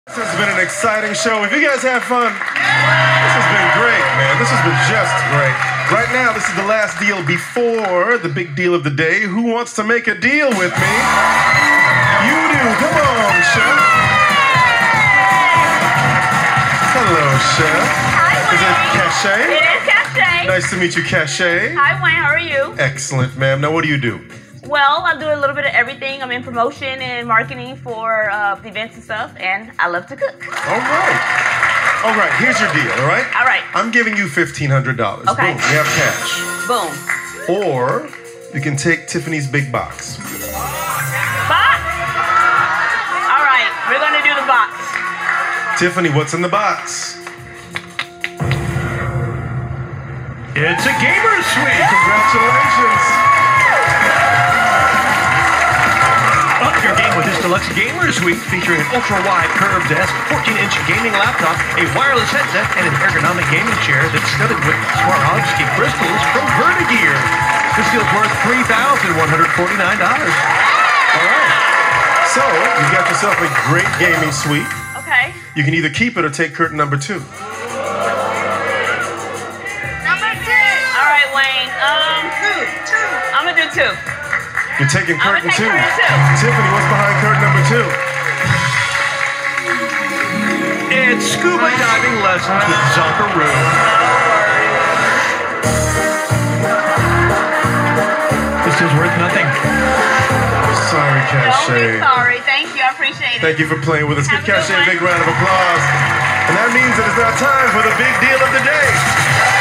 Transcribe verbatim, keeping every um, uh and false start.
This has been an exciting show. If you guys had fun, this has been great, man. This has been just great. Right now, this is the last deal before the big deal of the day. Who wants to make a deal with me? You do. Come on, Chef. Hello, Chef. Hi, Wayne. Is it Cache? It is Cache. Nice to meet you, Cache. Hi, Wayne. How are you? Excellent, ma'am. Now, what do you do? Well, I do a little bit of everything. I'm in promotion and marketing for uh, events and stuff, and I love to cook. All right. All right, here's your deal, all right? All right. I'm giving you fifteen hundred dollars. Okay. Boom, we have cash. Boom. Or you can take Tiffany's big box. Box? All right, we're going to do the box. Tiffany, what's in the box? It's a gamer suite. Congratulations. Up your game with this deluxe gamer suite featuring an ultra-wide curved desk, fourteen inch gaming laptop, a wireless headset, and an ergonomic gaming chair that's studded with Swarovski crystals from Vertigear. This deal's worth three thousand one hundred forty-nine dollars. All right. So, you've got yourself a great gaming suite. Okay. You can either keep it or take curtain number two. Number two. All right, Wayne. Um, two. Two. I'm going to do two. You're taking curtain take two. curtain two. Tiffany, what's behind curtain number two? It's scuba diving lessons with Zonkaroo. This is worth nothing. Sorry, Cache. Don't be sorry. Thank you. I appreciate it. Thank you for playing with us. Give Have a good Cache a one. big round of applause. And that means that it's now time for the big deal of the day.